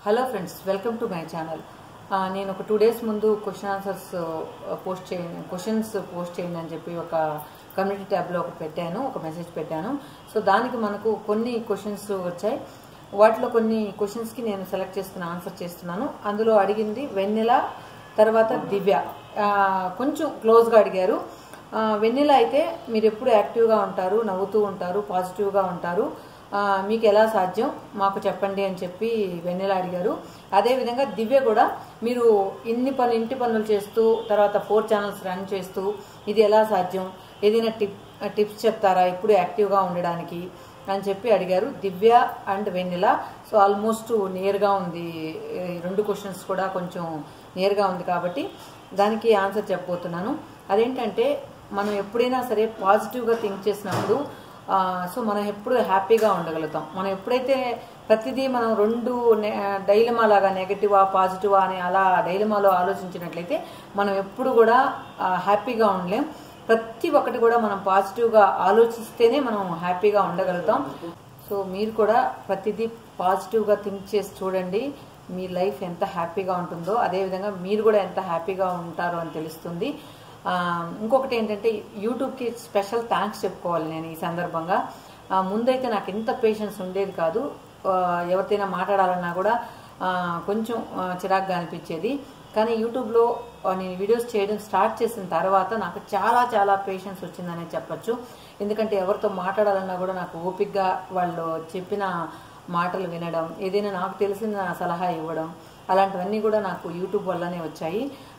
Hello friends, welcome to my channel. నేను ఒక 2 days ముందు క్వశ్చన్స్ పోస్ట్ చేయండి అని చెప్పి ఒక కమ్యూనిటీ ట్యాబ్లో ఒక మెసేజ్ పెట్టాను. సో దానికి మనకు కొన్ని క్వశ్చన్స్ వచ్చాయి. వాటిలో కొన్ని క్వశ్చన్స్కి నేను సెలెక్ట్ చేసుకుని ఆన్సర్ చేస్తున్నాను. అందులో అడిగింది వెన్నెల, తర్వాత దివ్య. కొంచెం క్లోజ్గా అడిగారు. వెన్నెల అయితే మీరు ఎప్పుడు యాక్టివ్గా ఉంటారు, నవ్వుతూ ఉంటారు, పాజిటివ్గా ఉంటారు, మీకు ఎలా సాధ్యం మాకు చెప్పండి అని చెప్పి వెన్నెల అడిగారు. అదేవిధంగా దివ్య కూడా మీరు ఇంటి పనులు చేస్తూ తర్వాత 4 channels రన్ చేస్తూ ఇది ఎలా సాధ్యం, ఏదైనా టిప్స్ చెప్తారా ఎప్పుడు యాక్టివ్గా ఉండడానికి అని చెప్పి అడిగారు Divya and Vennela. So almost నియర్గా ఉంది. 2 questions కూడా కొంచెం నియర్గా ఉంది కాబట్టి దానికి ఆన్సర్ చెప్పబోతున్నాను. అదేంటంటే మనం ఎప్పుడైనా సరే పాజిటివ్గా థింక్ చేసినప్పుడు సో మనం ఎప్పుడు హ్యాపీగా ఉండగలుగుతాం. మనం ఎప్పుడైతే ప్రతిదీ మనం 2 డైలమా లాగా నెగటివా పాజిటివా అని అలా డైలమాలో ఆలోచించినట్లయితే మనం ఎప్పుడు కూడా హ్యాపీగా ఉండలేం. ప్రతి ఒక్కటి కూడా మనం పాజిటివ్గా ఆలోచిస్తేనే మనం హ్యాపీగా ఉండగలుగుతాం. సో మీరు కూడా ప్రతిదీ పాజిటివ్గా థింక్ చేసి చూడండి, మీ లైఫ్ ఎంత హ్యాపీగా ఉంటుందో అదేవిధంగా మీరు కూడా ఎంత హ్యాపీగా ఉంటారో అని తెలుస్తుంది. ఇంకొకటి ఏంటంటే యూట్యూబ్కి స్పెషల్ థ్యాంక్స్ చెప్పుకోవాలి నేను ఈ సందర్భంగా. ముందైతే నాకు ఎంత పేషెన్స్ ఉండేది కాదు. ఎవరితోనైనా మాట్లాడాలన్నా కూడా కొంచెం చిరాగ్గా అనిపించేది. కానీ యూట్యూబ్లో నేను వీడియోస్ చేయడం స్టార్ట్ చేసిన తర్వాత నాకు చాలా చాలా పేషెన్స్ వచ్చిందనే చెప్పచ్చు. ఎందుకంటే ఎవరితో మాట్లాడాలన్నా కూడా నాకు ఓపికగా వాళ్ళు చెప్పిన మాటలు వినడం, ఏదైనా నాకు తెలిసిన సలహా ఇవ్వడం, అలాంటివన్నీ కూడా నాకు యూట్యూబ్ వల్లనే వచ్చాయి.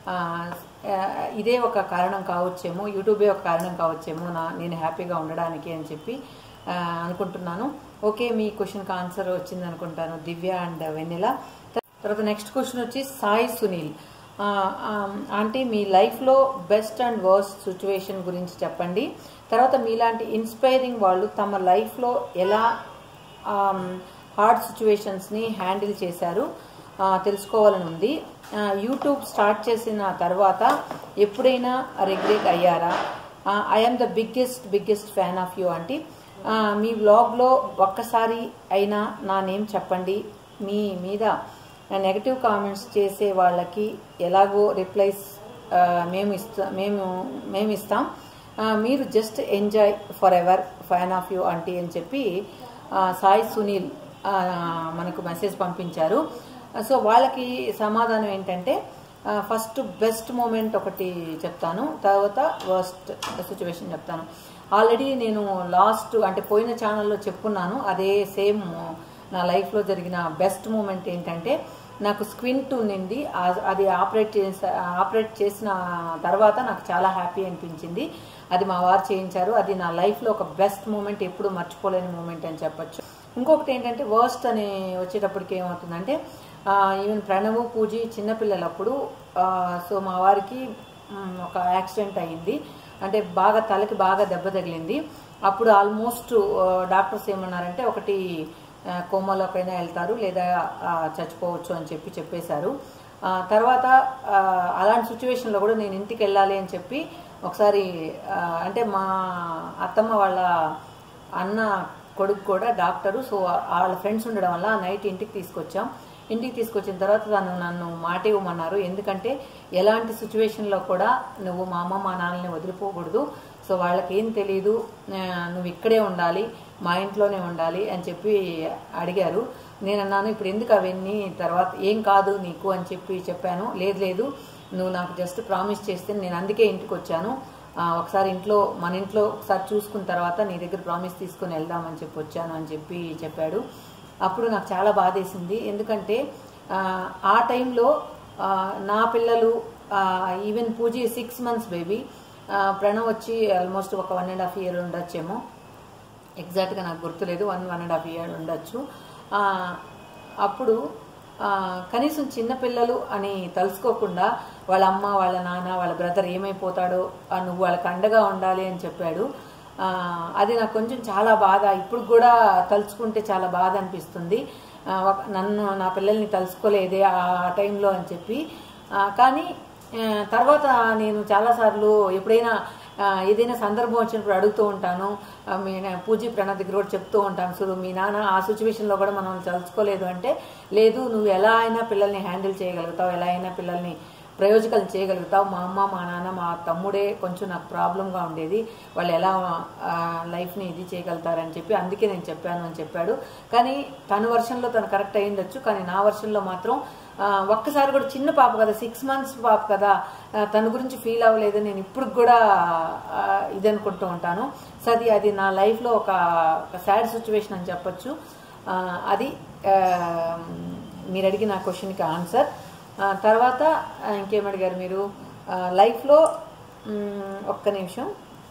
ఇదే ఒక కారణం కావచ్చేమో, యూట్యూబే ఒక కారణం కావచ్చేమో నేను హ్యాపీగా ఉండడానికి అని చెప్పి అనుకుంటున్నాను. ఓకే, మీ క్వశ్చన్కి ఆన్సర్ వచ్చింది అనుకుంటాను దివ్య అండ్ వెన్నెల. తర్వాత నెక్స్ట్ క్వశ్చన్ వచ్చి సాయి సునీల్. అంటే మీ లైఫ్లో బెస్ట్ అండ్ వర్స్ట్ సిచ్యువేషన్ గురించి చెప్పండి. తర్వాత మీలాంటి ఇన్స్పైరింగ్ వాళ్ళు తమ లైఫ్లో ఎలా హార్డ్ సిచ్యువేషన్స్ని హ్యాండిల్ చేశారు తెలుసుకోవాలని ఉంది. యూట్యూబ్ స్టార్ట్ చేసిన తర్వాత ఎప్పుడైనా రిగ్రెట్ అయ్యారా? I'm the biggest fan of you అంటే మీ వ్లాగ్లో ఒక్కసారి అయినా నా నేమ్ చెప్పండి. మీ మీద నెగటివ్ కామెంట్స్ చేసే వాళ్ళకి ఎలాగో రిప్లైస్ మేము ఇస్తాం. మీరు just enjoy forever fan of you అంటే అని చెప్పి సాయి సునీల్ మనకు మెసేజ్ పంపించారు. సో వాళ్ళకి సమాధానం ఏంటంటే ఫస్ట్ బెస్ట్ మూమెంట్ ఒకటి చెప్తాను, తర్వాత వర్స్ట్ సిచ్యువేషన్ చెప్తాను. ఆల్రెడీ నేను అంటే పోయిన ఛానల్లో చెప్పున్నాను. అదే సేమ్ నా లైఫ్లో జరిగిన బెస్ట్ మూమెంట్ ఏంటంటే నాకు స్క్వింట్ ఉన్నింది. అది ఆపరేట్ చేసిన తర్వాత నాకు చాలా హ్యాపీ అనిపించింది. అది మా వారు చేయించారు. అది నా లైఫ్లో ఒక బెస్ట్ మూమెంట్, ఎప్పుడు మర్చిపోలేని మూమెంట్ అని చెప్పచ్చు. ఇంకొకటి ఏంటంటే వర్స్ట్ అని వచ్చేటప్పటికి ఏమవుతుందంటే ఈవెన్ ప్రణవ్ పూజీ చిన్నపిల్లలప్పుడు సో మా వారికి ఒక యాక్సిడెంట్ అయ్యింది. అంటే తలకి బాగా దెబ్బ తగిలింది. అప్పుడు ఆల్మోస్ట్ డాక్టర్స్ ఏమన్నారంటే ఒకటి కోమాలోకైనా వెళ్తారు లేదా చచ్చిపోవచ్చు అని చెప్పేశారు. తర్వాత అలాంటి సిచ్యువేషన్లో కూడా నేను ఇంటికి వెళ్ళాలి అని చెప్పి ఒకసారి అంటే మా అత్తమ్మ వాళ్ళ అన్న కొడుకు కూడా డాక్టరు. సో వాళ్ళ ఫ్రెండ్స్ ఉండడం వల్ల నైట్ ఇంటికి తీసుకొచ్చిన తర్వాత నన్ను మాట ఇవ్వమన్నారు. ఎందుకంటే ఎలాంటి సిచ్యువేషన్లో కూడా నువ్వు మా అమ్మ మా నాన్నని వదిలిపోకూడదు. సో వాళ్ళకి ఏం తెలియదు, నువ్వు ఇక్కడే ఉండాలి, మా ఇంట్లోనే ఉండాలి అని చెప్పి అడిగారు. నేను అన్నాను ఇప్పుడు ఎందుకు అవన్నీ, తర్వాత ఏం కాదు నీకు అని చెప్పాను. లేదు నువ్వు నాకు జస్ట్ ప్రామిస్ చేస్తే నేను అందుకే ఇంటికి వచ్చాను. ఒకసారి మన ఇంట్లో ఒకసారి చూసుకున్న తర్వాత నీ దగ్గర ప్రామిస్ తీసుకుని వెళ్దామని వచ్చాను అని చెప్పాడు. అప్పుడు నాకు చాలా బాధేసింది. ఎందుకంటే ఆ టైంలో నా పిల్లలు even Puji 6 months baby, Pranav వచ్చి ఆల్మోస్ట్ ఒక 1.5 year ఉండొచ్చేమో, ఎగ్జాక్ట్గా నాకు గుర్తులేదు, 1.5 year ఉండొచ్చు. అప్పుడు కనీసం చిన్నపిల్లలు అని తలుసుకోకుండా వాళ్ళ అమ్మ వాళ్ళ నాన్న వాళ్ళ బ్రదర్ ఏమైపోతాడో నువ్వు వాళ్ళకి అండగా ఉండాలి అని చెప్పాడు. అది నాకు కొంచెం చాలా బాధ, ఇప్పుడు కూడా తలుచుకుంటే చాలా బాధ అనిపిస్తుంది. నా పిల్లల్ని తలుసుకోలేదే ఆ టైంలో అని చెప్పి. కానీ తర్వాత నేను చాలాసార్లు ఎప్పుడైనా ఏదైనా సందర్భం వచ్చినప్పుడు అడుగుతూ ఉంటాను. మీ పూజీ ప్రణవ్ దగ్గర కూడా చెప్తూ ఉంటాను, సో మీ నాన్న ఆ సిచ్యువేషన్లో కూడా మనం తలుచుకోలేదు అంటే, లేదు నువ్వు ఎలా అయినా పిల్లల్ని హ్యాండిల్ చేయగలుగుతావు, ఎలా అయినా పిల్లల్ని ప్రయోజకాలు చేయగలుగుతావు. మా అమ్మ మా నాన్న మా తమ్ముడే కొంచెం నాకు ప్రాబ్లంగా ఉండేది, వాళ్ళు ఎలా లైఫ్ని ఇది చేయగలుగుతారని చెప్పి అందుకే నేను చెప్పాను అని చెప్పాడు. కానీ తన వర్షన్లో తను కరెక్ట్ అయ్యిండొచ్చు, కానీ నా వర్షన్లో మాత్రం ఒక్కసారి కూడా చిన్న పాప కదా, 6 months పాప కదా, తన గురించి ఫీల్ అవ్వలేదు నేను ఇప్పుడు కూడా ఇది అనుకుంటూ ఉంటాను. సో అది నా లైఫ్లో ఒక సాడ్ సిచ్యువేషన్ అని చెప్పొచ్చు. అది మీరు అడిగిన క్వశ్చన్కి ఆన్సర్. తర్వాత ఇంకేమడిగారు మీరు, లైఫ్లో ఒక్క నిమిషం,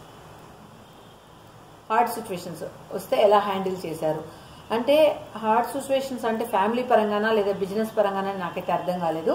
హార్డ్ సిచ్యువేషన్స్ వస్తే ఎలా హ్యాండిల్ చేశారు అంటే, హార్డ్ సిచ్యువేషన్స్ అంటే ఫ్యామిలీ పరంగానా లేదా బిజినెస్ పరంగానా నాకైతే అర్థం కాలేదు.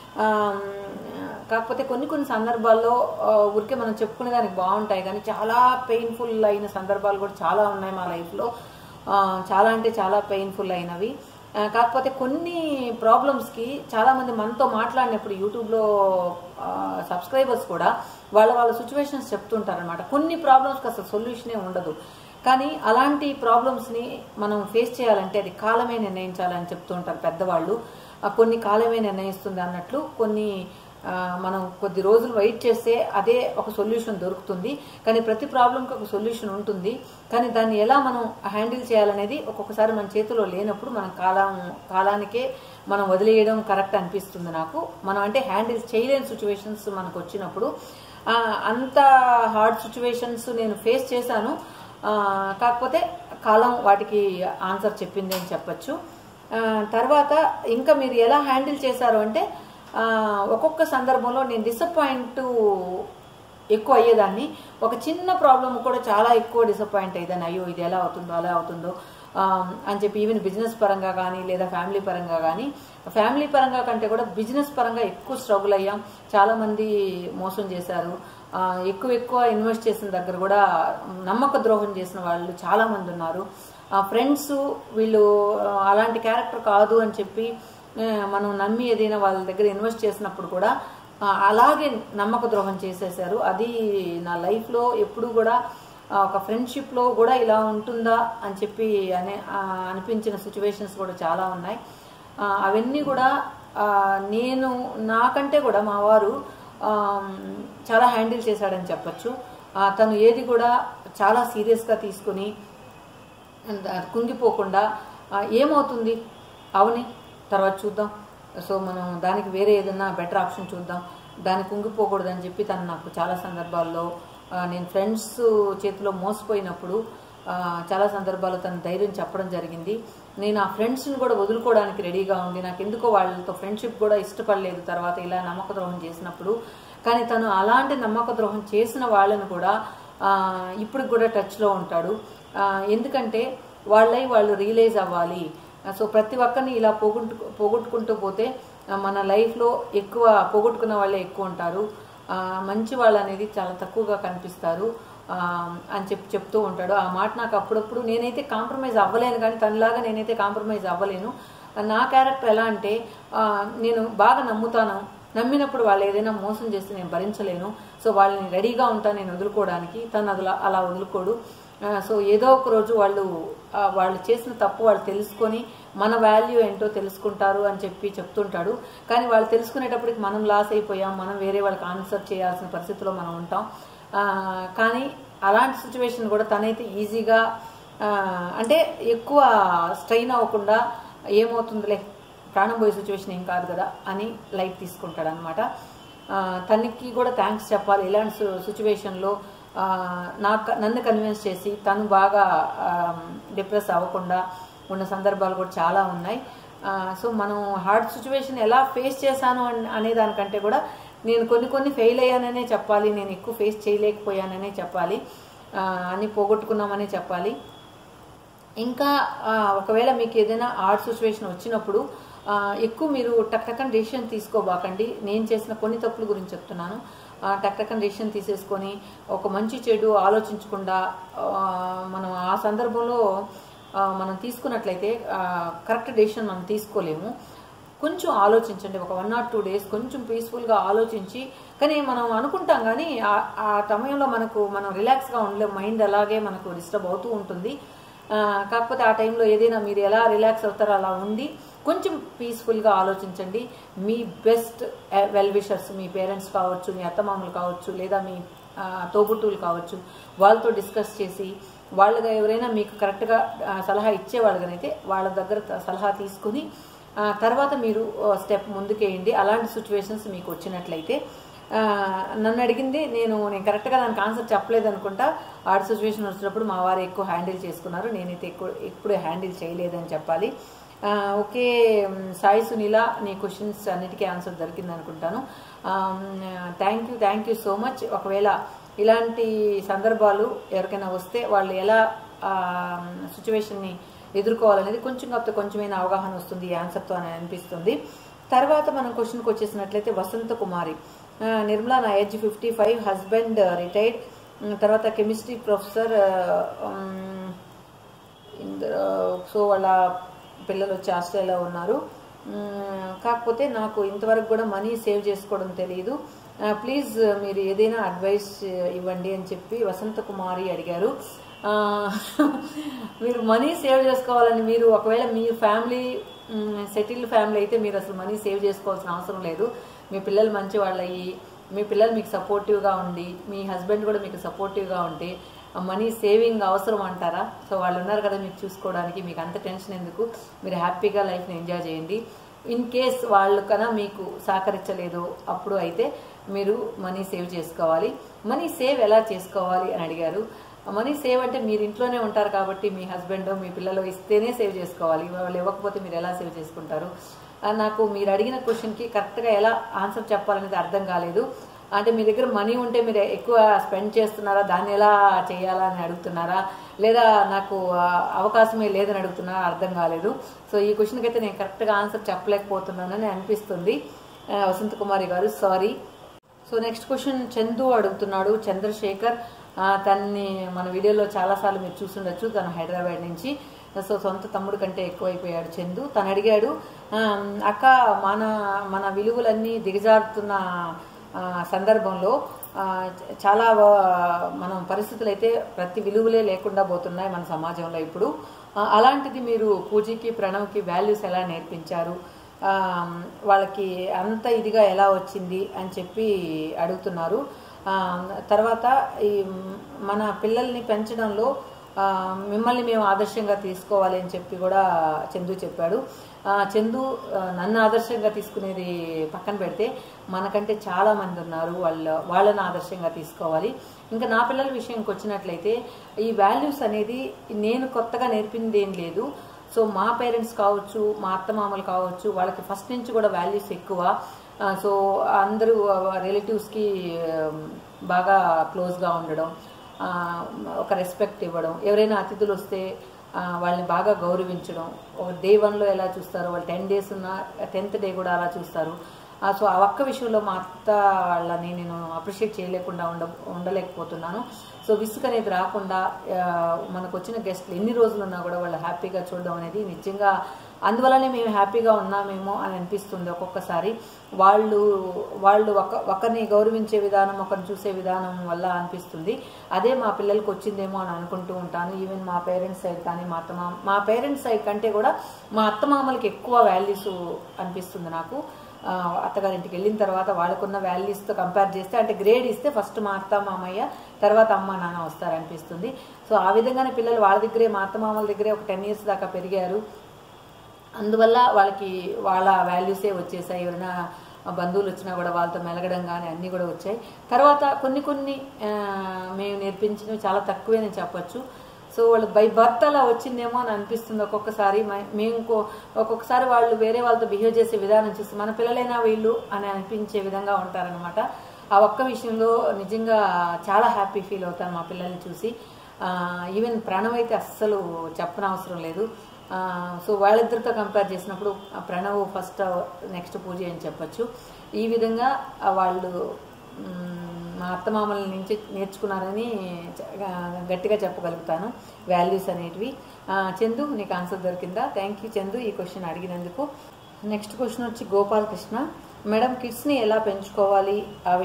కాకపోతే కొన్ని సందర్భాల్లో ఊరికే మనం చెప్పుకునే దానికి బాగుంటాయి, కానీ చాలా పెయిన్ఫుల్ అయిన సందర్భాలు కూడా చాలా ఉన్నాయి మా లైఫ్లో. చాలా అంటే చాలా పెయిన్ఫుల్ అయినవి. కాకపోతే కొన్ని ప్రాబ్లమ్స్కి చాలామంది మనతో మాట్లాడినప్పుడు యూట్యూబ్లో సబ్స్క్రైబర్స్ కూడా వాళ్ళ సిచ్యువేషన్స్ చెప్తుంటారనమాట. కొన్ని ప్రాబ్లమ్స్కి అసలు సొల్యూషనే ఉండదు, కానీ అలాంటి ప్రాబ్లమ్స్ని మనం ఫేస్ చేయాలంటే అది కాలమే నిర్ణయించాలని చెప్తూ ఉంటారు పెద్దవాళ్ళు. కొన్ని కాలమే నిర్ణయిస్తుంది అన్నట్లు, కొన్ని మనం కొద్ది రోజులు వెయిట్ చేస్తే అదే ఒక సొల్యూషన్ దొరుకుతుంది. కానీ ప్రతి ప్రాబ్లంకి ఒక సొల్యూషన్ ఉంటుంది, కానీ దాన్ని ఎలా మనం హ్యాండిల్ చేయాలనేది ఒక్కొక్కసారి మన చేతిలో లేనప్పుడు మనం కాలానికే మనం వదిలేయడం కరెక్ట్ అనిపిస్తుంది నాకు. మనం అంటే హ్యాండిల్ చేయలేని సిచ్యువేషన్స్ మనకు వచ్చినప్పుడు, అంత హార్డ్ సిచ్యువేషన్స్ నేను ఫేస్ చేశాను. కాకపోతే కాలం వాటికి ఆన్సర్ చెప్పింది అని చెప్పచ్చు. తర్వాత ఇంకా మీరు ఎలా హ్యాండిల్ చేశారు అంటే, ఒక్కొక్క సందర్భంలో నేను డిసప్పాయింట్ ఎక్కువ అయ్యేదాన్ని. ఒక చిన్న ప్రాబ్లం కూడా చాలా ఎక్కువ డిసప్పాయింట్ అయ్యేదాన్ని, అయ్యో ఇది ఎలా అవుతుందో అలా అవుతుందో అని చెప్పి. ఈవెన్ బిజినెస్ పరంగా కానీ లేదా ఫ్యామిలీ పరంగా కానీ, ఫ్యామిలీ పరంగా కంటే కూడా బిజినెస్ పరంగా ఎక్కువ స్ట్రగుల్ అయ్యాం. చాలామంది మోసం చేశారు, ఎక్కువ ఇన్వెస్ట్ చేసిన దగ్గర కూడా నమ్మక ద్రోహం చేసిన వాళ్ళు చాలామంది ఉన్నారు. ఫ్రెండ్స్ వీళ్ళు అలాంటి క్యారెక్టర్ కాదు అని చెప్పి మనం నమ్మి ఏదైనా వాళ్ళ దగ్గర ఇన్వెస్ట్ చేసినప్పుడు కూడా అలాగే నమ్మక ద్రోహం చేసేసారు. అది నా లైఫ్లో ఎప్పుడు కూడా ఒక ఫ్రెండ్షిప్లో కూడా ఇలా ఉంటుందా అని చెప్పి అనిపించిన సిచ్యువేషన్స్ కూడా చాలా ఉన్నాయి. అవన్నీ కూడా నేను నాకంటే కూడా మా వారు చాలా హ్యాండిల్ చేశాడని చెప్పచ్చు. తను ఏది కూడా చాలా సీరియస్గా తీసుకుని కుంగిపోకుండా, ఏమవుతుంది అవని తర్వాత చూద్దాం, సో మనం దానికి వేరే ఏదన్నా బెటర్ ఆప్షన్ చూద్దాం, దానికి కుంగిపోకూడదని చెప్పి తను నాకు చాలా సందర్భాల్లో, నేను ఫ్రెండ్స్ చేతిలో మోసపోయినప్పుడు చాలా సందర్భాల్లో తను ధైర్యం చెప్పడం జరిగింది. నేను ఆ ఫ్రెండ్స్ని కూడా వదులుకోవడానికి రెడీగా ఉండి, నాకు ఎందుకో వాళ్ళతో ఫ్రెండ్షిప్ కూడా ఇష్టపడలేదు తర్వాత ఇలా నమ్మక ద్రోహం చేసినప్పుడు. కానీ తను అలాంటి నమ్మక ద్రోహం చేసిన వాళ్ళని కూడా ఇప్పుడు కూడా టచ్లో ఉంటాడు. ఎందుకంటే వాళ్ళు రియలైజ్ అవ్వాలి. సో ప్రతి ఒక్కరిని ఇలా పోగొట్టుకుంటూ పోతే మన లైఫ్లో ఎక్కువ పోగొట్టుకున్న వాళ్ళే ఎక్కువ ఉంటారు, మంచి వాళ్ళు అనేది చాలా తక్కువగా కనిపిస్తారు అని చెప్తూ ఉంటాడు. ఆ మాట నాకు అప్పుడప్పుడు, నేనైతే కాంప్రమైజ్ అవ్వలేను, కానీ తనలాగా నేనైతే కాంప్రమైజ్ అవ్వలేను. నా క్యారెక్టర్ ఎలా అంటే, నేను బాగా నమ్ముతాను, నమ్మినప్పుడు వాళ్ళు ఏదైనా మోసం చేస్తే నేను భరించలేను. సో వాళ్ళని రెడీగా ఉంటాను నేను వదులుకోవడానికి, తను అలా వదులుకోడు. సో ఏదో ఒక రోజు వాళ్ళు చేసిన తప్పు వాళ్ళు తెలుసుకొని మన వాల్యూ ఏంటో తెలుసుకుంటారు అని చెప్పి చెప్తుంటాడు. కానీ వాళ్ళు తెలుసుకునేటప్పటికి మనం లాస్ అయిపోయాం, మనం వేరే వాళ్ళకి ఆన్సర్ చేయాల్సిన పరిస్థితిలో మనం ఉంటాం. కానీ అలాంటి సిచ్యువేషన్ కూడా తనైతే ఈజీగా, అంటే ఎక్కువ స్ట్రెయిన్ అవ్వకుండా, ఏమవుతుందిలే ప్రాణం పోయే సిచ్యువేషన్ ఏం కాదు కదా అని లైట్ తీసుకుంటాడు అనమాట. తనకి కూడా థ్యాంక్స్ చెప్పాలి. ఇలాంటి సిచ్యువేషన్లో నన్ను కన్విన్స్ చేసి తను బాగా డిప్రెస్ అవ్వకుండా ఉన్న సందర్భాలు కూడా చాలా ఉన్నాయి. సో మనం హార్డ్ సిచ్యువేషన్ ఎలా ఫేస్ చేశాను అనే దానికంటే కూడా నేను కొన్ని ఫెయిల్ అయ్యాననే చెప్పాలి, నేను ఎక్కువ ఫేస్ చేయలేకపోయాననే చెప్పాలి, అన్ని పోగొట్టుకున్నామనే చెప్పాలి. ఇంకా ఒకవేళ మీకు ఏదైనా హార్డ్ సిచ్యువేషన్ వచ్చినప్పుడు ఎక్కువ మీరు టక్కన డెసిషన్ తీసుకోబాకండి. నేను చేసిన కొన్ని తప్పుల గురించి చెప్తున్నాను. టక్కన డెసిషన్ తీసేసుకొని ఒక మంచి చెడు ఆలోచించకుండా మనం ఆ సందర్భంలో మనం తీసుకున్నట్లయితే కరెక్ట్ డెసిషన్ మనం తీసుకోలేము. కొంచెం ఆలోచించండి. ఒక 1 or 2 days కొంచెం పీస్ఫుల్గా ఆలోచించి, కానీ మనం అనుకుంటాం కానీ ఆ సమయంలో మనం రిలాక్స్గా ఉండలేము. మైండ్ అలాగే మనకు డిస్టర్బ్ అవుతూ ఉంటుంది. కాకపోతే ఆ టైంలో ఏదైనా మీరు ఎలా రిలాక్స్ అవుతారో అలా ఉండి కొంచెం పీస్ఫుల్గా ఆలోచించండి. మీ బెస్ట్ వెల్ విషర్స్, మీ పేరెంట్స్ కావచ్చు, మీ అత్తమామలు కావచ్చు, లేదా మీ తోబుట్టువులు కావచ్చు, వాళ్ళతో డిస్కస్ చేసి, వాళ్ళగా ఎవరైనా మీకు కరెక్ట్గా సలహా ఇచ్చేవాళ్ళుగానైతే వాళ్ళ దగ్గర సలహా తీసుకుని తర్వాత మీరు స్టెప్ ముందుకేయండి. అలాంటి సిచ్యువేషన్స్ మీకు వచ్చినట్లయితే నన్ను అడిగింది నేను కరెక్ట్గా దానికి ఆన్సర్ చెప్పలేదు అనుకుంటా. ఆ సిచ్యువేషన్ వచ్చినప్పుడు మా వారు ఎక్కువ హ్యాండిల్ చేసుకున్నారు, నేనైతే ఎప్పుడు హ్యాండిల్ చేయలేదని చెప్పాలి. ఓకే సాయి సునీల, నీ క్వశ్చన్స్ అన్నిటికీ ఆన్సర్ దొరికింది అనుకుంటాను. Thank you so much. ఒకవేళ ఇలాంటి సందర్భాలు ఎవరికైనా వస్తే వాళ్ళు ఎలా సిచ్యువేషన్ని ఎదుర్కోవాలనేది కొంచెం కాకపోతే కొంచెమైనా అవగాహన వస్తుంది ఈ ఆన్సర్తో అని అనిపిస్తుంది. తర్వాత మనం క్వశ్చన్కి వచ్చేసినట్లయితే వసంత కుమారి, నిర్మలా నా ఏజ్ 55, హస్బెండ్ రిటైర్డ్, తర్వాత కెమిస్ట్రీ ప్రొఫెసర్, సో వాళ్ళ పిల్లలు వచ్చి ఆస్ట్రేలియాలో ఉన్నారు. కాకపోతే నాకు ఇంతవరకు కూడా మనీ సేవ్ చేసుకోవడం తెలియదు, ప్లీజ్ మీరు ఏదైనా అడ్వైస్ ఇవ్వండి అని చెప్పి వసంత కుమారి అడిగారు. మీరు మనీ సేవ్ చేసుకోవాలని మీరు ఒకవేళ మీ ఫ్యామిలీ సెటిల్డ్ ఫ్యామిలీ అయితే మీరు అసలు మనీ సేవ్ చేసుకోవాల్సిన అవసరం లేదు. మీ పిల్లలు మంచి వాళ్ళు అయ్యి, మీ పిల్లలు మీకు సపోర్టివ్గా ఉండి, మీ హస్బెండ్ కూడా మీకు సపోర్టివ్గా ఉంటే మనీ సేవింగ్ అవసరం అంటారా? సో వాళ్ళు ఉన్నారు కదా మీకు చూసుకోవడానికి, మీకు అంత టెన్షన్ ఎందుకు, మీరు హ్యాపీగా లైఫ్ని ఎంజాయ్ చేయండి. ఇన్ కేస్ వాళ్ళు కన్నా మీకు సహకరించలేదు అప్పుడు అయితే మీరు మనీ సేవ్ చేసుకోవాలి. మనీ సేవ్ ఎలా చేసుకోవాలి అని అడిగారు. మనీ సేవ్ అంటే మీరు ఇంట్లోనే ఉంటారు కాబట్టి మీ హస్బెండ్ మీ పిల్లలు ఇస్తేనే సేవ్ చేసుకోవాలి, వాళ్ళు ఇవ్వకపోతే మీరు ఎలా సేవ్ చేసుకుంటారు? నాకు మీరు అడిగిన క్వశ్చన్కి కరెక్ట్గా ఎలా ఆన్సర్ చెప్పాలనేది అర్థం కాలేదు. అంటే మీ దగ్గర మనీ ఉంటే మీరు ఎక్కువ స్పెండ్ చేస్తున్నారా, దాన్ని ఎలా చేయాలా అని అడుగుతున్నారా, లేదా నాకు అవకాశమే లేదని అడుగుతున్నారా అర్థం కాలేదు. సో ఈ క్వశ్చన్కి అయితే నేను కరెక్ట్గా ఆన్సర్ చెప్పలేకపోతున్నానని అనిపిస్తుంది Vasantha Kumari garu, sorry. So next question Chandu అడుగుతున్నాడు, చంద్రశేఖర్. తన్ని మన వీడియోలో చాలాసార్లు మీరు చూసుండొచ్చు, తను హైదరాబాద్ నుంచి. సో సొంత తమ్ముడు కంటే ఎక్కువైపోయాడు చందు. తను అడిగాడు, అక్క మన విలువలన్నీ దిగజారుతున్న సందర్భంలో చాలా మనం పరిస్థితులు అయితే ప్రతి విలువలే లేకుండా పోతున్నాయి మన సమాజంలో ఇప్పుడు. అలాంటిది మీరు పూజకి ప్రణవ్కి వాల్యూస్ ఎలా నేర్పించారు, వాళ్ళకి అంత ఇదిగా ఎలా వచ్చింది అని చెప్పి అడుగుతున్నారు. తర్వాత ఈ మన పిల్లల్ని పెంచడంలో మిమ్మల్ని మేము ఆదర్శంగా తీసుకోవాలి అని చెప్పి కూడా చందు చెప్పాడు. చందు నన్ను ఆదర్శంగా తీసుకునేది పక్కన పెడితే మనకంటే చాలా మంది ఉన్నారు, వాళ్ళని ఆదర్శంగా తీసుకోవాలి. ఇంకా నా పిల్లల విషయంకి వచ్చినట్లయితే ఈ వాల్యూస్ అనేది నేను కొత్తగా నేర్పింది ఏం లేదు. సో మా పేరెంట్స్ కావచ్చు, మా అత్తమామలు కావచ్చు, వాళ్ళకి ఫస్ట్ నుంచి కూడా వాల్యూస్ ఎక్కువ. సో అందరూ రిలేటివ్స్కి బాగా క్లోజ్గా ఉండడం, ఒక రెస్పెక్ట్ ఇవ్వడం, ఎవరైనా అతిథులు వస్తే వాళ్ళని బాగా గౌరవించడం, ఒక డే 1లో ఎలా చూస్తారో వాళ్ళు 10 days ఉన్న 10th day కూడా అలా చూస్తారు. సో ఆ ఒక్క విషయంలో మా అత్త వాళ్ళని నేను అప్రిషియేట్ చేయలేకుండా ఉండలేకపోతున్నాను. సో విసుగు అనేది రాకుండా మనకు వచ్చిన గెస్ట్లు ఎన్ని రోజులు ఉన్నా కూడా వాళ్ళు హ్యాపీగా చూడడం అనేది నిజంగా అందువల్లనే మేము హ్యాపీగా ఉన్నామేమో అని అనిపిస్తుంది ఒక్కొక్కసారి. వాళ్ళు ఒకరిని గౌరవించే విధానం, ఒకరిని చూసే విధానం వల్ల అనిపిస్తుంది. అదే మా పిల్లలకి వచ్చిందేమో అని అనుకుంటూ ఉంటాను. ఈవెన్ మా పేరెంట్స్ సైడ్ కానీ మా పేరెంట్స్ సైడ్ కంటే కూడా మా అత్తమామలకి ఎక్కువ వాల్యూస్ అనిపిస్తుంది నాకు. అత్తగారింటికి వెళ్ళిన తర్వాత వాళ్ళకున్న వాల్యూస్తో కంపేర్ చేస్తే, అంటే గ్రేడ్ ఇస్తే ఫస్ట్ మా అత్త మామయ్య, తర్వాత అమ్మ నాన్న వస్తారనిపిస్తుంది. సో ఆ విధంగానే పిల్లలు వాళ్ళ దగ్గరే, మా అత్త మామల దగ్గరే ఒక 10 years దాకా పెరిగారు. అందువల్ల వాళ్ళకి వాళ్ళ వాల్యూసే వచ్చేసాయి. ఎవరైనా బంధువులు వచ్చినా కూడా వాళ్ళతో మెలగడం కానీ అన్నీ కూడా వచ్చాయి. తర్వాత కొన్ని మేము నేర్పించినవి చాలా తక్కువే నేను చెప్పచ్చు. సో వాళ్ళు బై బర్త్ అలా వచ్చిందేమో అని అనిపిస్తుంది ఒక్కొక్కసారి. మేము ఒక్కొక్కసారి వాళ్ళు వేరే వాళ్ళతో బిహేవ్ చేసే విధానం చూసి మన పిల్లలైనా వీళ్ళు అని అనిపించే విధంగా ఉంటారనమాట. ఆ ఒక్క విషయంలో నిజంగా చాలా హ్యాపీ ఫీల్ అవుతాను మా పిల్లల్ని చూసి. ఈవెన్ ప్రణవ్ అయితే అస్సలు చెప్పనవసరం లేదు. సో వాళ్ళిద్దరితో కంపేర్ చేసినప్పుడు ప్రణవ్ ఫస్ట్, నెక్స్ట్ పూజ అని చెప్పచ్చు. ఈ విధంగా వాళ్ళు మా అత్తమామల నుంచి నేర్చుకున్నారని గట్టిగా చెప్పగలుగుతాను వాల్యూస్ అనేటివి. చందు, నీకు ఆన్సర్ దొరికిందా? థ్యాంక్ యూ చందు ఈ క్వశ్చన్ అడిగినందుకు. నెక్స్ట్ క్వశ్చన్ వచ్చి గోపాలకృష్ణ. మేడం, కిడ్స్ని ఎలా పెంచుకోవాలి,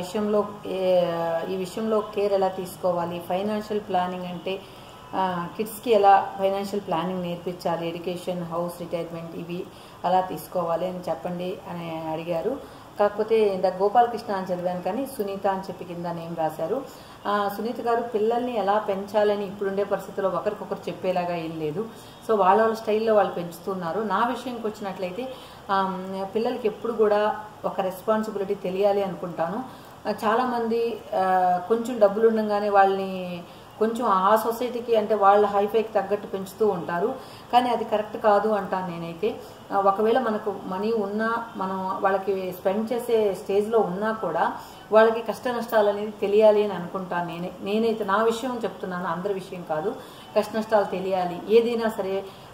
ఈ విషయంలో కేర్ ఎలా తీసుకోవాలి, ఫైనాన్షియల్ ప్లానింగ్ అంటే కిడ్స్కి ఎలా ఫైనాన్షియల్ ప్లానింగ్ నేర్పించాలి, ఎడ్యుకేషన్, హౌస్, రిటైర్మెంట్ ఇవి అలా తీసుకోవాలి అని చెప్పండి అని అడిగారు. కాకపోతే ఇంత గోపాలకృష్ణ అని చదివాను కానీ సునీత అని చెప్పి కింద నేమ్ రాశారు. సునీత గారు పిల్లల్ని ఎలా పెంచాలని ఇప్పుడుండే పరిస్థితుల్లో ఒకరికొకరు చెప్పేలాగా ఏం లేదు. సో వాళ్ళ స్టైల్లో వాళ్ళు పెంచుతున్నారు. నా విషయంకి వచ్చినట్లయితే పిల్లలకి ఎప్పుడు కూడా ఒక రెస్పాన్సిబిలిటీ తెలియాలి అనుకుంటాను. చాలామంది కొంచెం డబ్బులు ఉండగానే వాళ్ళని కొంచెం ఆ సొసైటీకి అంటే వాళ్ళ హైఫైకి తగ్గట్టు పెంచుతూ ఉంటారు. కానీ అది కరెక్ట్ కాదు అంటాను నేనైతే. ఒకవేళ మనకు మనీ ఉన్నా మనం వాళ్ళకి స్పెండ్ చేసే స్టేజ్లో ఉన్నా కూడా వాళ్ళకి కష్ట నష్టాలు అనేది తెలియాలి అని అనుకుంటాను నేనైతే నా విషయం చెప్తున్నాను, అందరి విషయం కాదు. కష్ట నష్టాలు తెలియాలి ఏదైనా సరే.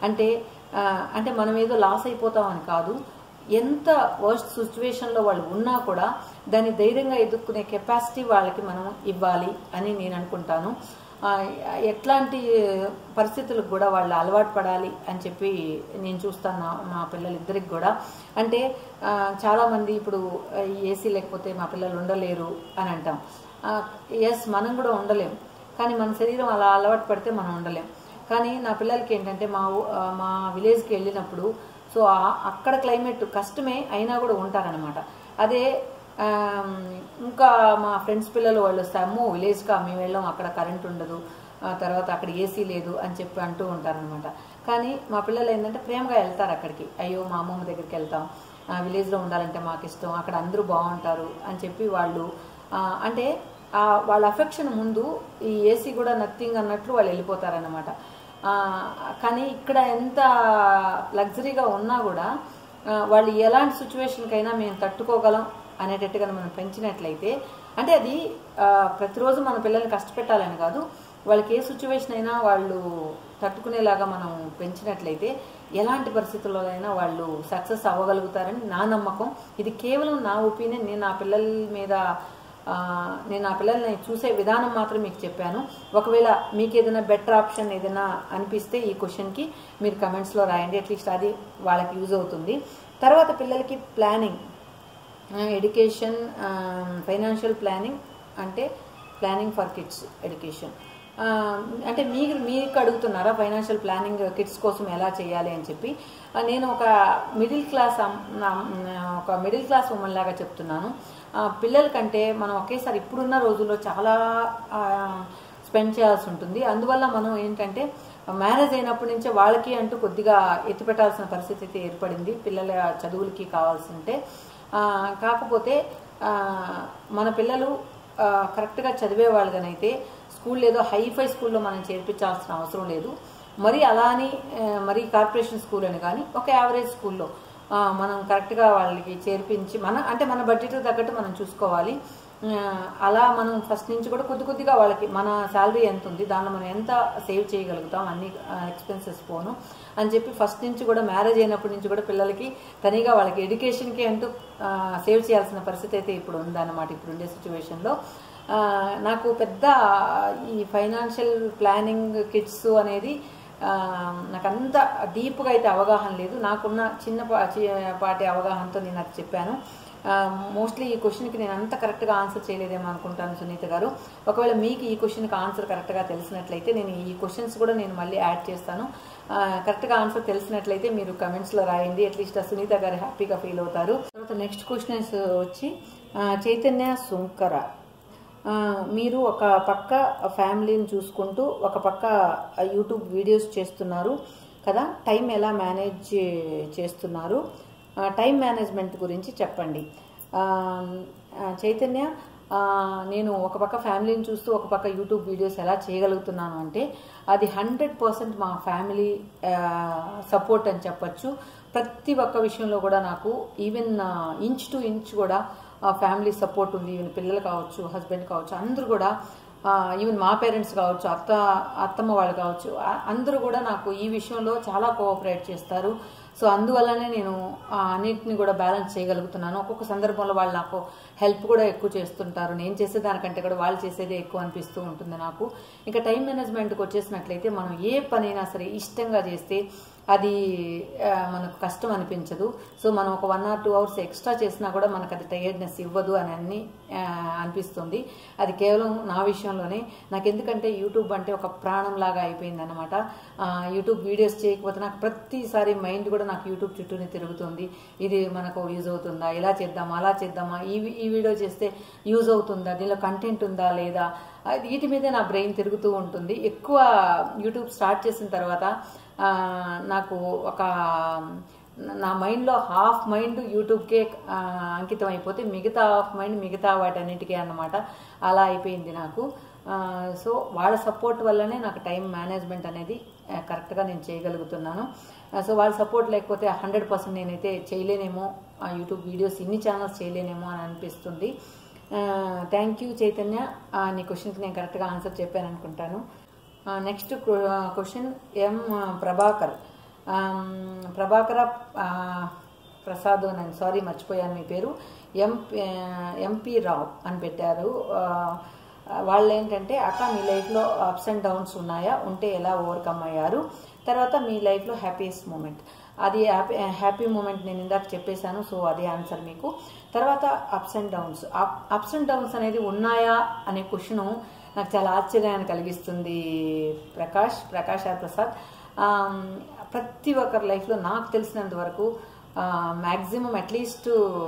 అంటే మనం ఏదో లాస్ అయిపోతామని కాదు, ఎంత వర్స్ట్ సిచ్యువేషన్లో వాళ్ళు ఉన్నా కూడా దాన్ని ధైర్యంగా ఎదుర్కొనే కెపాసిటీ వాళ్ళకి మనం ఇవ్వాలి అని నేను అనుకుంటాను. ఎట్లాంటి పరిస్థితులకు కూడా వాళ్ళు అలవాటు పడాలి అని చెప్పి నేను చూస్తాను మా పిల్లలిద్దరికి కూడా. అంటే చాలామంది ఇప్పుడు ఏసీ లేకపోతే మా పిల్లలు ఉండలేరు అని అంటాం. ఎస్, మనం కూడా ఉండలేం, కానీ మన శరీరం అలా అలవాటు పడితే మనం ఉండలేం. కానీ నా పిల్లలకి ఏంటంటే మా విలేజ్కి వెళ్ళినప్పుడు సో అక్కడ క్లైమేట్ కష్టమే అయినా కూడా ఉంటారనమాట. అదే ఇంకా మా ఫ్రెండ్స్ పిల్లలు వాళ్ళు వస్తాము విలేజ్గా మేము వెళ్ళాం, అక్కడ కరెంట్ ఉండదు, తర్వాత అక్కడ ఏసీ లేదు అని చెప్పి అంటూ ఉంటారనమాట. కానీ మా పిల్లలు ఏంటంటే ప్రేమగా వెళ్తారు అక్కడికి. అయ్యో మా అమ్మమ్మ దగ్గరికి వెళ్తాం, విలేజ్లో ఉండాలంటే మాకు ఇష్టం, అక్కడ అందరూ బాగుంటారు అని చెప్పి వాళ్ళు అంటే వాళ్ళ అఫెక్షన్ ముందు ఈ ఏసీ కూడా నథింగ్ అన్నట్లు వాళ్ళు వెళ్ళిపోతారనమాట. కానీ ఇక్కడ ఎంత లగ్జరీగా ఉన్నా కూడా వాళ్ళు ఎలాంటి సిచ్యువేషన్కైనా మేము తట్టుకోగలం అనేటట్టుగా మనం పెంచినట్లయితే, అంటే అది ప్రతిరోజు మన పిల్లల్ని కష్టపెట్టాలని కాదు, వాళ్ళకి ఏ సిచ్యువేషన్ అయినా వాళ్ళు తట్టుకునేలాగా మనం పెంచినట్లయితే ఎలాంటి పరిస్థితుల్లోనైనా వాళ్ళు సక్సెస్ అవ్వగలుగుతారని నా నమ్మకం. ఇది కేవలం నా ఒపీనియన్. నేను నా పిల్లల్ని చూసే విధానం మాత్రం మీకు చెప్పాను. ఒకవేళ మీకు ఏదైనా బెటర్ ఆప్షన్ ఏదైనా అనిపిస్తే ఈ క్వశ్చన్కి మీరు కమెంట్స్లో రాయండి, అట్లీస్ట్ అది వాళ్ళకి యూజ్ అవుతుంది. తర్వాత పిల్లలకి ప్లానింగ్, ఎడ్యుకేషన్, ఫైనాన్షియల్ ప్లానింగ్ అంటే ప్లానింగ్ ఫర్ కిడ్స్ ఎడ్యుకేషన్ అంటే మీకు అడుగుతున్నారా ఫైనాన్షియల్ ప్లానింగ్ కిడ్స్ కోసం ఎలా చేయాలి అని చెప్పి. నేను ఒక మిడిల్ క్లాస్ ఉమెన్ లాగా చెప్తున్నాను. పిల్లల కంటే మనం ఒకేసారి ఇప్పుడున్న రోజుల్లో చాలా స్పెండ్ చేయాల్సి ఉంటుంది. అందువల్ల మనం ఏంటంటే మ్యారేజ్ అయినప్పటి నుంచే వాళ్ళకి అంటూ కొద్దిగా ఎత్తిపెట్టాల్సిన పరిస్థితి ఏర్పడింది పిల్లల చదువులకి కావాల్సి ఉంటే. కాకపోతే మన పిల్లలు కరెక్ట్గా చదివేవాళ్ళుగానైతే స్కూల్ ఏదో హైఫై స్కూల్లో మనం చేర్పించాల్సిన అవసరం లేదు. మరి అలా అని మరి కార్పొరేషన్ స్కూల్ అని కానీ ఒక యావరేజ్ స్కూల్లో మనం కరెక్ట్గా వాళ్ళకి చేర్పించి మన బడ్జెట్ తగ్గట్టు మనం చూసుకోవాలి. అలా మనం ఫస్ట్ నుంచి కూడా కొద్దిగా వాళ్ళకి మన శాలరీ ఎంత ఉంది దానిలో మనం ఎంత సేవ్ చేయగలుగుతాం అన్ని ఎక్స్పెన్సెస్ పోను అని చెప్పి ఫస్ట్ నుంచి కూడా మ్యారేజ్ అయినప్పటి నుంచి కూడా పిల్లలకి తనిగా వాళ్ళకి ఎడ్యుకేషన్కి అంటూ సేవ్ చేయాల్సిన పరిస్థితి అయితే ఇప్పుడు ఉందన్నమాట. ఇప్పుడుండే సిచ్యువేషన్లో నాకు పెద్ద ఈ ఫైనాన్షియల్ ప్లానింగ్ కిడ్స్ అనేది నాకు అంత డీప్గా అయితే అవగాహన లేదు. నాకున్న చిన్నపాటి అవగాహనతో నేను అది చెప్పాను. మోస్ట్లీ ఈ క్వశ్చన్కి నేను అంత కరెక్ట్గా ఆన్సర్ చేయలేదేమో అనుకుంటాను సునీత గారు. ఒకవేళ మీకు ఈ క్వశ్చన్కి ఆన్సర్ కరెక్ట్గా తెలిసినట్లయితే నేను ఈ క్వశ్చన్స్ కూడా నేను మళ్ళీ యాడ్ చేస్తాను. కరెక్ట్గా ఆన్సర్ తెలిసినట్లయితే మీరు కమెంట్స్లో రాయండి, అట్లీస్ట్ సునీత గారు హ్యాపీగా ఫీల్ అవుతారు. తర్వాత నెక్స్ట్ క్వశ్చన్స్ వచ్చి చైతన్య సుంకర. మీరు ఒక పక్క ఫ్యామిలీని చూసుకుంటూ ఒక పక్క యూట్యూబ్ వీడియోస్ చేస్తున్నారు కదా, టైం ఎలా మేనేజ్ చేస్తున్నారు, టైం మేనేజ్మెంట్ గురించి చెప్పండి. చైతన్య, నేను ఒక పక్క ఫ్యామిలీని చూస్తూ ఒక పక్క యూట్యూబ్ వీడియోస్ ఎలా చేయగలుగుతున్నాను అంటే అది 100% మా ఫ్యామిలీ సపోర్ట్ అని చెప్పచ్చు. ప్రతి ఒక్క విషయంలో కూడా నాకు ఈవెన్ ఇంచ్ టు ఇంచ్ కూడా ఫ్యామిలీ సపోర్ట్ ఉంది. ఈవెన్ పిల్లలు కావచ్చు, హస్బెండ్ కావచ్చు, అందరూ కూడా ఈవెన్ మా పేరెంట్స్ కావచ్చు, అత్తమ్మ వాళ్ళు కావచ్చు, అందరూ కూడా నాకు ఈ విషయంలో చాలా కోఆపరేట్ చేస్తారు. సో అందువల్లనే నేను అన్నింటినీ కూడా బ్యాలెన్స్ చేయగలుగుతున్నాను. ఒక్కొక్క సందర్భంలో వాళ్ళు నాకు హెల్ప్ కూడా ఎక్కువ చేస్తుంటారు. నేను చేసేదానికంటే కూడా వాళ్ళు చేసేదే ఎక్కువ అనిపిస్తూ ఉంటుంది నాకు. ఇంకా టైం మేనేజ్మెంట్కి వచ్చేసినట్లయితే మనం ఏ పనైనా సరే ఇష్టంగా చేస్తే అది మనకు కష్టం అనిపించదు. సో మనం ఒక 1 or 2 hours ఎక్స్ట్రా చేసినా కూడా మనకు అది టైర్డ్నెస్ ఇవ్వదు అని అనిపిస్తుంది. అది కేవలం నా విషయంలోనే. నాకు ఎందుకంటే యూట్యూబ్ అంటే ఒక ప్రాణం లాగా అయిపోయింది అనమాట. యూట్యూబ్ వీడియోస్ చేయకపోతే నాకు ప్రతిసారి మైండ్ కూడా నాకు యూట్యూబ్ చుట్టూనే తిరుగుతుంది. ఇది మనకు యూజ్ అవుతుందా, ఇలా చేద్దామా, అలా చేద్దామా, ఈ వీడియో చేస్తే యూజ్ అవుతుందా, దీనిలో కంటెంట్ ఉందా లేదా, వీటి మీదే నా బ్రెయిన్ తిరుగుతూ ఉంటుంది. ఎక్కువ యూట్యూబ్ స్టార్ట్ చేసిన తర్వాత నాకు నా మైండ్లో హాఫ్ మైండ్ యూట్యూబ్కే అంకితం అయిపోతే మిగతా హాఫ్ మైండ్ మిగతా వాటన్నిటికీ అన్నమాట. అలా అయిపోయింది నాకు. సో వాళ్ళ సపోర్ట్ వల్లనే నాకు టైం మేనేజ్మెంట్ అనేది కరెక్ట్గా నేను చేయగలుగుతున్నాను. సో వాళ్ళ సపోర్ట్ లేకపోతే 100% నేనైతే చేయలేనేమో, యూట్యూబ్ వీడియోస్ ఇన్ని ఛానల్స్ చేయలేనేమో అని అనిపిస్తుంది. థ్యాంక్ యూ చైతన్య, నీ క్వశ్చన్కి నేను కరెక్ట్గా ఆన్సర్ చెప్పాను అనుకుంటాను. Next question M Prabhakara Prasad అని, సారీ మర్చిపోయాను మీ పేరు, ఎంపీ రావు అని పెట్టారు. వాళ్ళు ఏంటంటే, అక్క మీ లైఫ్లో అప్స్ అండ్ డౌన్స్ ఉన్నాయా, ఉంటే ఎలా ఓవర్కమ్ అయ్యారు, తర్వాత మీ లైఫ్లో హ్యాపీయెస్ట్ మూమెంట్. అది హ్యాపీ మూమెంట్ నేను ఇందాక చెప్పేశాను. సో అదే ఆన్సర్ మీకు. తర్వాత అప్స్ అండ్ డౌన్స్ అనేది ఉన్నాయా అనే క్వశ్చను నాకు చాలా ఆశ్చర్యాన్ని కలిగిస్తుంది. ప్రకాష్ ఆర్ ప్రసాద్, ప్రతి ఒక్కరి లైఫ్లో నాకు తెలిసినంత వరకు మ్యాక్సిమం అట్లీస్ట్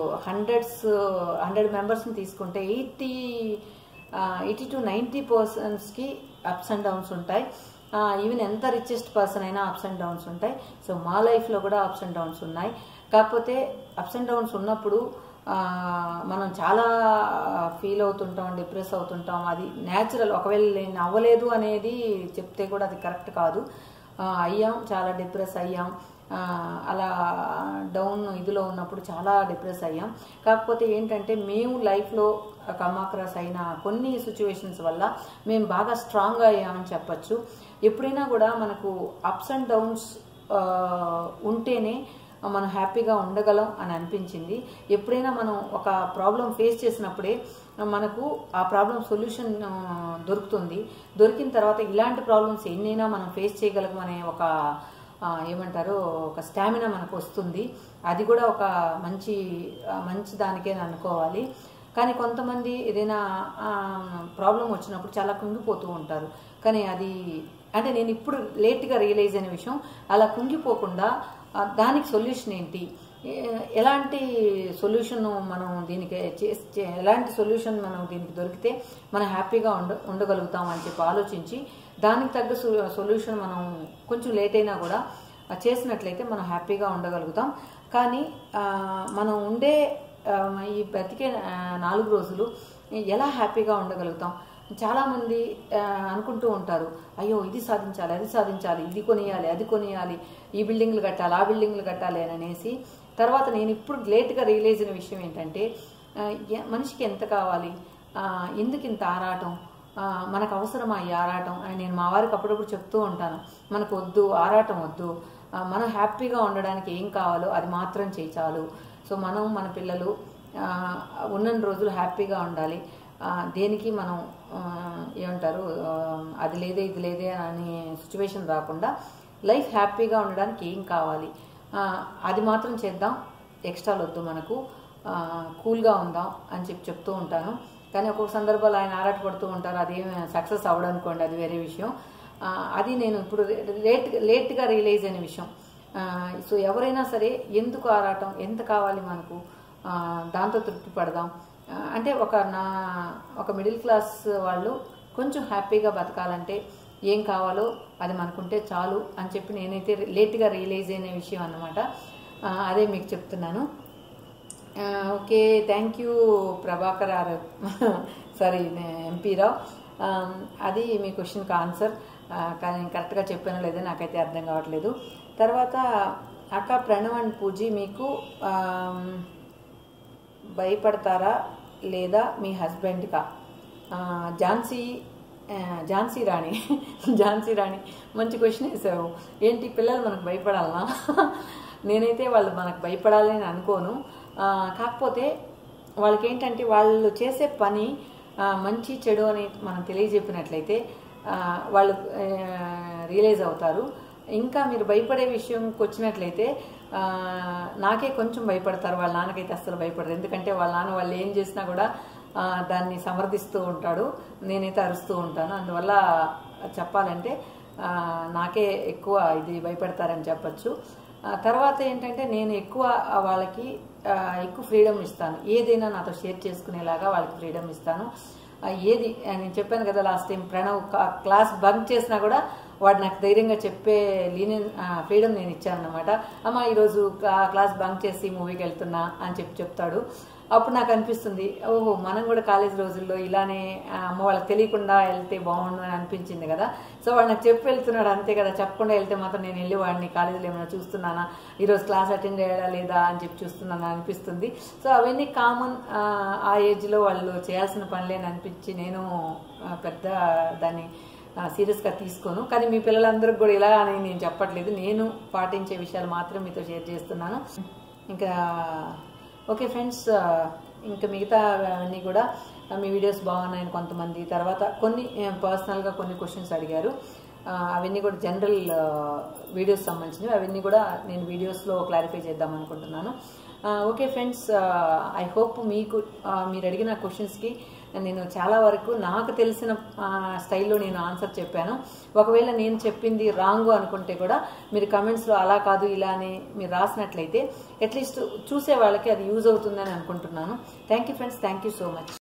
100 మెంబర్స్ని తీసుకుంటే 80 to 90% అప్స్ అండ్ డౌన్స్ ఉంటాయి. ఈవెన్ ఎంత రిచెస్ట్ పర్సన్ అయినా అప్స్ అండ్ డౌన్స్ ఉంటాయి. సో మా లైఫ్లో కూడా అప్స్ అండ్ డౌన్స్ ఉన్నాయి. కాకపోతే అప్స్ అండ్ డౌన్స్ ఉన్నప్పుడు మనం చాలా ఫీల్ అవుతుంటాం, డిప్రెస్ అవుతుంటాం. అది న్యాచురల్. ఒకవేళ నేను అవ్వలేదు అనేది చెప్తే కూడా అది కరెక్ట్ కాదు. అయ్యాం, చాలా డిప్రెస్ అయ్యాం. అలా డౌన్ ఇదిలో ఉన్నప్పుడు చాలా డిప్రెస్ అయ్యాం. కాకపోతే ఏంటంటే మేము లైఫ్లో కమ్ అక్రాస్ అయిన కొన్ని సిచ్యువేషన్స్ వల్ల మేము బాగా స్ట్రాంగ్ అయ్యామని చెప్పచ్చు. ఎప్పుడైనా కూడా మనకు అప్స్ అండ్ డౌన్స్ ఉంటేనే మనం హ్యాపీగా ఉండగలం అని అనిపించింది. ఎప్పుడైనా మనం ఒక ప్రాబ్లం ఫేస్ చేసినప్పుడే మనకు ఆ ప్రాబ్లం సొల్యూషన్ దొరికిన తర్వాత ఇలాంటి ప్రాబ్లమ్స్ ఎన్నైనా మనం ఫేస్ చేయగలమనే ఒక ఒక స్టామినా మనకు వస్తుంది. అది కూడా ఒక మంచి దానికే అనుకోవాలి. కానీ కొంతమంది ఏదైనా ప్రాబ్లం వచ్చినప్పుడు చాలా కుంగిపోతూ ఉంటారు. కానీ అది అంటే నేను ఇప్పుడు లేట్గా రియలైజ్ అయిన విషయం, అలా కుంగిపోకుండా దానికి సొల్యూషన్ ఏంటి, ఎలాంటి సొల్యూషన్ మనం దీనికి ఎలాంటి సొల్యూషన్ మనం దీనికి దొరికితే మనం హ్యాపీగా ఉండగలుగుతాం అని చెప్పి ఆలోచించి దానికి తగ్గ సొల్యూషన్ మనం కొంచెం లేట్ అయినా కూడా చేసినట్లయితే మనం హ్యాపీగా ఉండగలుగుతాం. కానీ మనం ఉండే ఈ బ్రతికే 4 రోజులు ఎలా హ్యాపీగా ఉండగలుగుతాం? చాలామంది అనుకుంటూ ఉంటారు, అయ్యో ఇది సాధించాలి, అది సాధించాలి, ఇది కొనియాలి, అది కొనియాలి, ఈ బిల్డింగ్లు కట్టాలి, ఆ బిల్డింగ్లు కట్టాలి అని అనేసి. తర్వాత నేను ఇప్పుడు లేట్గా రియలైజ్ అయిన విషయం ఏంటంటే, మనిషికి ఎంత కావాలి, ఎందుకు ఇంత ఆరాటం, మనకు అవసరమా ఈ ఆరాటం అని నేను మా వారికి అప్పుడప్పుడు చెప్తూ ఉంటాను. మనకు వద్దు, ఆరాటం వద్దు, మనం హ్యాపీగా ఉండడానికి ఏం కావాలో అది మాత్రం చేయి చాలు. సో మనం మన పిల్లలు ఉన్న రోజులు హ్యాపీగా ఉండాలి. దేనికి మనం అది లేదే ఇది లేదే అనే సిచ్యువేషన్ రాకుండా లైఫ్ హ్యాపీగా ఉండడానికి ఏం కావాలి అది మాత్రం చేద్దాం, ఎక్స్ట్రాలు వద్దు, మనకు కూల్గా ఉందాం అని చెప్తూ ఉంటాను. కానీ ఒక్కొక్క సందర్భాలు ఆయన ఆరాటపడుతూ ఉంటారు, అదేం సక్సెస్ అవ్వడనుకోండి, అది వేరే విషయం. అది నేను ఇప్పుడు లేట్గా రియలైజ్ అయిన విషయం. సో ఎవరైనా సరే ఎందుకు ఆరాటం, ఎంత కావాలి మనకు, దాంతో తృప్తి పడదాం. అంటే ఒక మిడిల్ క్లాస్ వాళ్ళు కొంచెం హ్యాపీగా బతకాలంటే ఏం కావాలో అది మనకుంటే చాలు అని చెప్పి నేనైతే లేట్గా రియలైజ్ అయిన విషయం అన్నమాట. అదే మీకు చెప్తున్నాను. Okay, thank you Prabhakar sorry MP Rao. అది మీ క్వశ్చన్కి ఆన్సర్. కానీ నేను కరెక్ట్గా చెప్పానో లేదో నాకైతే అర్థం కావట్లేదు. తర్వాత అక్క ప్రణవ్ అండ్ పూజీ మీకు భయపడతారా లేదా మీ హస్బెండ్కా? ఝాన్సీ రాణి మంచి క్వశ్చన్ వేసావు. ఏంటి పిల్లలు మనకు భయపడాలనా? నేనైతే వాళ్ళు మనకు భయపడాలి అని అనుకోను. కాకపోతే వాళ్ళకి ఏంటంటే వాళ్ళు చేసే పని మంచి చెడు అని మనం తెలియజెప్పినట్లయితే వాళ్ళు రియలైజ్ అవుతారు. ఇంకా మీరు భయపడే విషయంకి వచ్చినట్లయితే నాకే కొంచెం భయపడతారు, వాళ్ళ నాన్నకైతే అస్సలు భయపడరు. ఎందుకంటే వాళ్ళ నాన్న వాళ్ళు ఏం చేసినా కూడా దాన్ని సమర్థిస్తూ ఉంటాడు, నేనైతే అరుస్తూ ఉంటాను. అందువల్ల చెప్పాలంటే నాకే ఎక్కువ ఇది భయపడతారని చెప్పచ్చు. తర్వాత ఏంటంటే నేను ఎక్కువ వాళ్ళకి ఎక్కువ ఫ్రీడమ్ ఇస్తాను, ఏదైనా నాతో షేర్ చేసుకునేలాగా వాళ్ళకి ఫ్రీడమ్ ఇస్తాను. ఏది నేను చెప్పాను కదా last time, Pranav class bunk చేసినా కూడా వాడు నాకు ధైర్యంగా చెప్పే ఫ్రీడమ్ నేను ఇచ్చాను అనమాట. అమ్మ ఈరోజు క్లాస్ బంక్ చేసి మూవీకి వెళ్తున్నా అని చెప్తాడు. అప్పుడు నాకు అనిపిస్తుంది, ఓహో మనం కూడా కాలేజ్ రోజుల్లో ఇలానే అమ్మ వాళ్ళకి తెలియకుండా వెళ్తే బాగుండు అని అనిపించింది కదా. సో వాడు నాకు చెప్పి వెళ్తున్నాడు అంతే కదా, చెప్పకుండా వెళ్తే మాత్రం నేను వెళ్ళి వాడిని కాలేజీలో ఏమైనా చూస్తున్నానా, ఈరోజు క్లాస్ అటెండ్ అయ్యాడా లేదా అని చూస్తున్నానా అనిపిస్తుంది. సో అవన్నీ కామన్, ఆ ఏజ్లో వాళ్ళు చేయాల్సిన పనులేని అనిపించి నేను పెద్ద దాన్ని సీరియస్గా తీసుకోను. కానీ మీ పిల్లలందరికీ కూడా ఇలా అని నేను చెప్పట్లేదు, నేను పాటించే విషయాలు మాత్రం మీతో షేర్ చేస్తున్నాను. ఇంకా ఓకే ఫ్రెండ్స్, ఇంకా మిగతా అన్నీ కూడా మీ వీడియోస్ బాగున్నాయని కొంతమంది, తర్వాత కొన్ని పర్సనల్గా కొన్ని క్వశ్చన్స్ అడిగారు, అవన్నీ కూడా జనరల్ వీడియోస్ సంబంధించినవి, అవన్నీ కూడా నేను వీడియోస్లో క్లారిఫై చేద్దాం అనుకుంటున్నాను. ఓకే ఫ్రెండ్స్, ఐ హోప్ మీకు మీరు అడిగిన క్వశ్చన్స్కి నేను చాలా వరకు నాకు తెలిసిన స్టైల్లో నేను ఆన్సర్ చెప్పాను. ఒకవేళ నేను చెప్పింది రాంగ్ అనుకుంటే కూడా మీరు కమెంట్స్లో అలా కాదు ఇలా అని మీరు రాసినట్లయితే అట్లీస్ట్ చూసే వాళ్ళకి అది యూజ్ అవుతుందని అనుకుంటున్నాను. Thank you friends, thank you so much.